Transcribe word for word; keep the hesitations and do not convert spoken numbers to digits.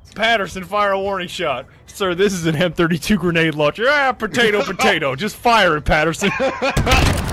Patterson, fire a warning shot. Sir, this is an M thirty-two grenade launcher. Ah, potato, potato. Just fire it, Patterson.